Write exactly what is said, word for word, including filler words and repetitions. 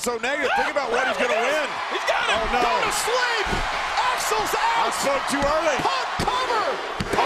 so negative. Think about what he's going to win. He's got it. Oh, no. Go to sleep. Axel's out. I spoke too early. Punk cover.